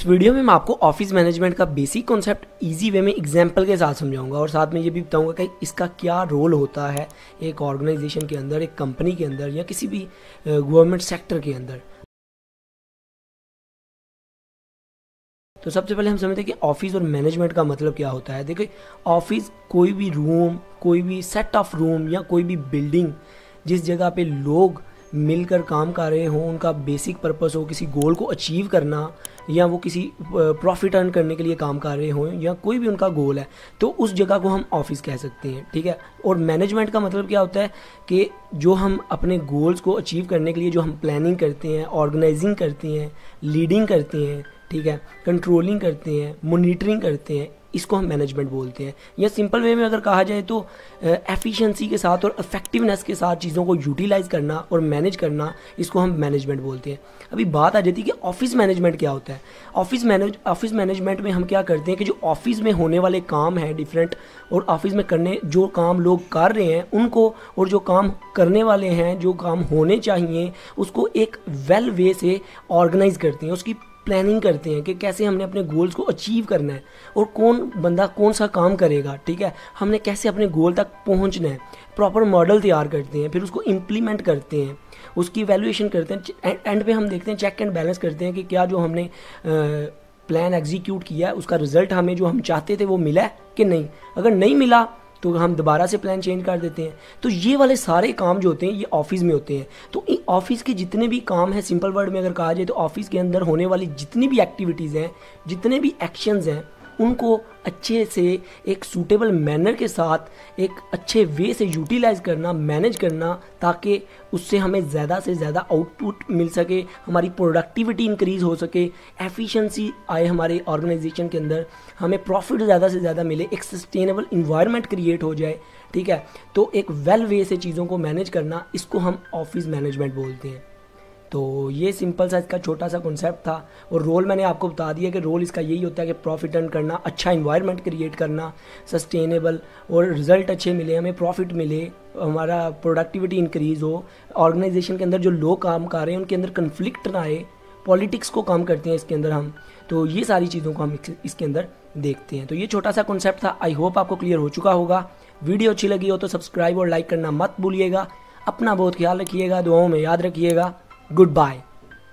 Video में मैं आपको ऑफिस मैनेजमेंट का बेसिक कॉन्सेप्ट इजी वे में एग्जांपल के साथ समझाऊंगा और साथ में ये भी बताऊंगा कि इसका क्या रोल होता है एक ऑर्गेनाइजेशन के अंदर, एक कंपनी के अंदर या किसी भी गवर्नमेंट सेक्टर के अंदर। तो सबसे पहले हम समझते हैं कि ऑफिस और मैनेजमेंट का मतलब क्या होता है। देखिए, ऑफिस कोई भी रूम, कोई भी सेट ऑफ रूम या कोई भी बिल्डिंग जिस जगह पे लोग मिलकर काम कर रहे हों, उनका बेसिक पर्पस हो किसी गोल को अचीव करना या वो किसी प्रॉफिट अर्न करने के लिए काम कर रहे हों या कोई भी उनका गोल है, तो उस जगह को हम ऑफिस कह सकते हैं। ठीक है। और मैनेजमेंट का मतलब क्या होता है कि जो हम अपने गोल्स को अचीव करने के लिए जो हम प्लानिंग करते हैं, ऑर्गेनाइजिंग करते हैं, लीडिंग करते हैं, ठीक है, कंट्रोलिंग करते हैं, मॉनिटरिंग करते हैं, इसको हम मैनेजमेंट बोलते हैं। या सिंपल वे में अगर कहा जाए तो एफिशिएंसी के साथ और इफेक्टिवनेस के साथ चीज़ों को यूटिलाइज करना और मैनेज करना, इसको हम मैनेजमेंट बोलते हैं। अभी बात आ जाती है कि ऑफिस मैनेजमेंट क्या होता है। ऑफिस मैनेजमेंट में हम क्या करते हैं कि जो ऑफिस में होने वाले काम हैं डिफरेंट, और ऑफिस में करने जो काम लोग कर रहे हैं उनको, और जो काम करने वाले हैं, जो काम होने चाहिए, उसको एक वेल वे से ऑर्गेनाइज करते हैं, उसकी प्लानिंग करते हैं कि कैसे हमने अपने गोल्स को अचीव करना है और कौन बंदा कौन सा काम करेगा। ठीक है, हमने कैसे अपने गोल तक पहुंचना है। प्रॉपर मॉडल तैयार करते हैं, फिर उसको इम्प्लीमेंट करते हैं, उसकी वैल्यूएशन करते हैं, एंड पे हम देखते हैं, चेक एंड बैलेंस करते हैं कि क्या जो हमने प्लान एग्जीक्यूट किया है उसका रिजल्ट हमें जो हम चाहते थे वो मिला है कि नहीं। अगर नहीं मिला तो हम दोबारा से प्लान चेंज कर देते हैं। तो ये वाले सारे काम जो होते हैं ये ऑफिस में होते हैं। तो ऑफिस के जितने भी काम हैं, सिंपल वर्ड में अगर कहा जाए तो ऑफिस के अंदर होने वाली जितनी भी एक्टिविटीज़ हैं, जितने भी एक्शंस हैं, उनको अच्छे से एक सूटेबल मैनर के साथ एक अच्छे वे से यूटिलाइज करना, मैनेज करना, ताकि उससे हमें ज़्यादा से ज़्यादा आउटपुट मिल सके, हमारी प्रोडक्टिविटी इंक्रीज़ हो सके, एफिशिएंसी आए हमारे ऑर्गेनाइजेशन के अंदर, हमें प्रॉफिट ज़्यादा से ज़्यादा मिले, एक सस्टेनेबल इन्वायरमेंट क्रिएट हो जाए। ठीक है, तो एक वेल वे से चीज़ों को मैनेज करना, इसको हम ऑफिस मैनेजमेंट बोलते हैं। तो ये सिंपल सा इसका छोटा सा कॉन्सेप्ट था, और रोल मैंने आपको बता दिया कि रोल इसका यही होता है कि प्रॉफिट अर्न करना, अच्छा इन्वायरमेंट क्रिएट करना, सस्टेनेबल, और रिजल्ट अच्छे मिले, हमें प्रॉफिट मिले, हमारा प्रोडक्टिविटी इंक्रीज़ हो, ऑर्गेनाइजेशन के अंदर जो लोग काम कर रहे हैं उनके अंदर कन्फ्लिक्ट ना आए, पॉलिटिक्स को काम करते हैं इसके अंदर हम। तो ये सारी चीज़ों को हम इसके अंदर देखते हैं। तो ये छोटा सा कॉन्सेप्ट था, आई होप आपको क्लियर हो चुका होगा। वीडियो अच्छी लगी हो तो सब्सक्राइब और लाइक करना मत भूलिएगा। अपना बहुत ख्याल रखिएगा, दुआओं में याद रखिएगा। Goodbye.